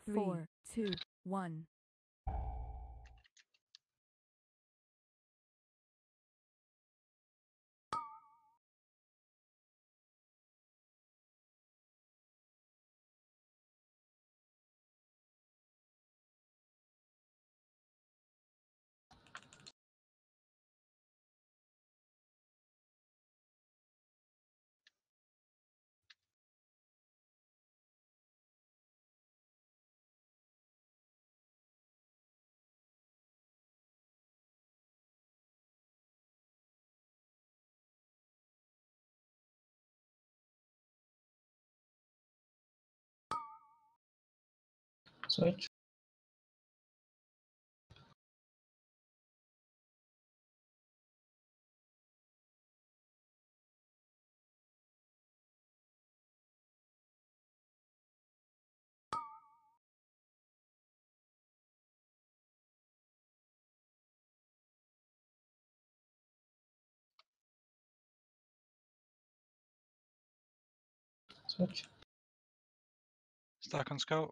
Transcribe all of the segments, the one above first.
4, 2, 1. Switch. Switch. Stack on scout.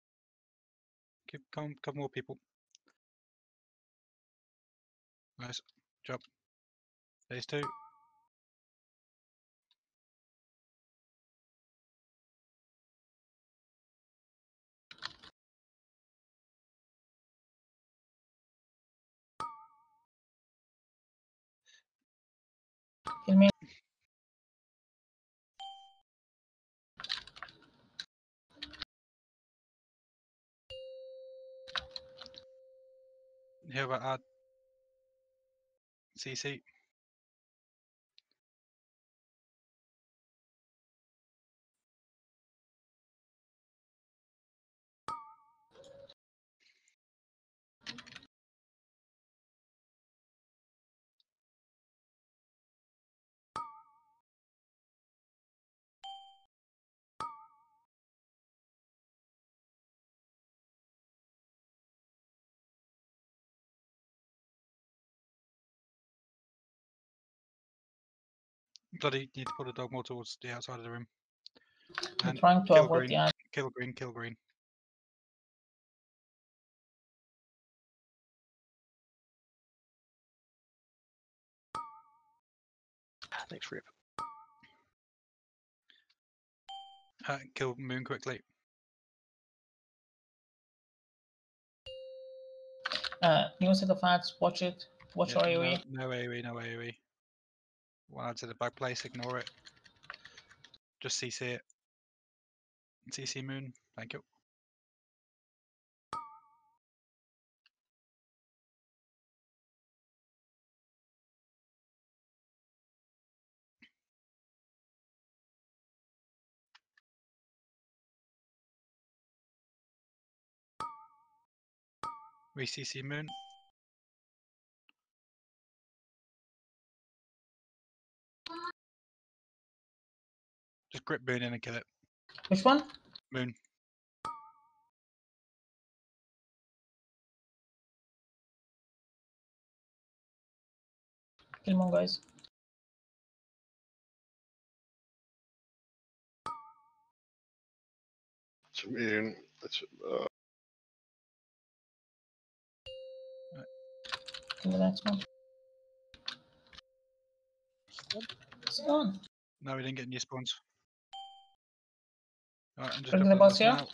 Come more people. Nice. Job. Phase 2. Kill me. Here about add CC. Bloody need to put a dog more towards the outside of the room. I'm And trying to kill avoid green. the eye. Kill green. Kill green. Next rip. Kill moon quickly. New set of ads. Watch it. Watch Yeah, your AoE. no AoE. No AoE. One add to the back place. Ignore it. Just CC it. CC moon. Thank you. Re-CC moon. Just grip moon in and kill it. Which one? Moon. Kill more guys. It's immune. It's Kill the next one. It's gone. No, we didn't get new spawns. Alright, I'm just Bring gonna the put boss this here. one out.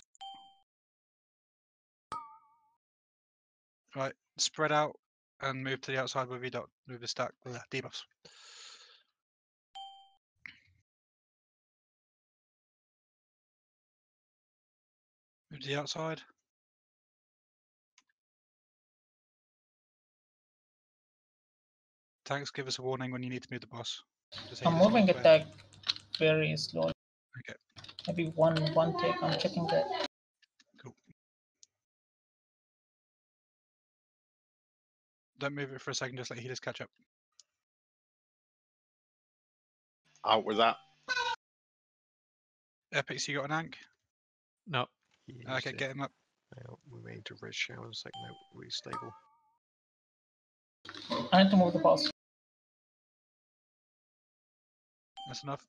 Right, spread out and move to the outside with your dot. Move the stack. Debuffs. Move to the outside. Tanks, give us a warning when you need to move the boss. Just I'm heal us moving when- attack very slowly. Okay, Maybe one take. I'm checking that. cool. Don't move it for a second, just let healers catch up. out with that. Epics, you got an ank? No. Okay, get him up. We made to red shower and second out. We're stable. I need to move the boss. That's enough.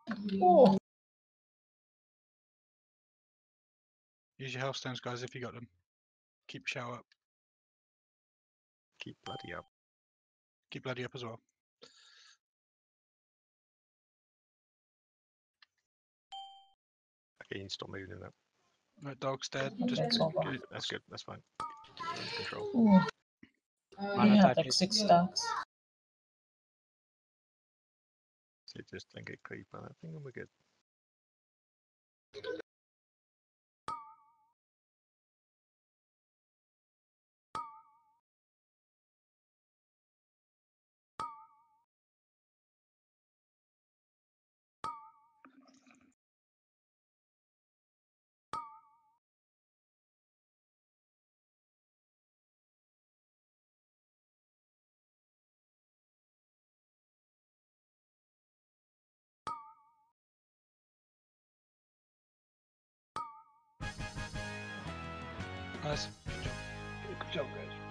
Oh, Use your health stones, guys, if you got them. Keep your shower up. Keep bloody up. Keep bloody up as well. Okay, you can stop moving that. Right, dog's dead. okay, Just it's over. good. That's good. That's fine. You're under control. Ooh, Mana we have type like is 6 stacks. So just don't get creep on that thing, and we're good. Nice. good job, guys.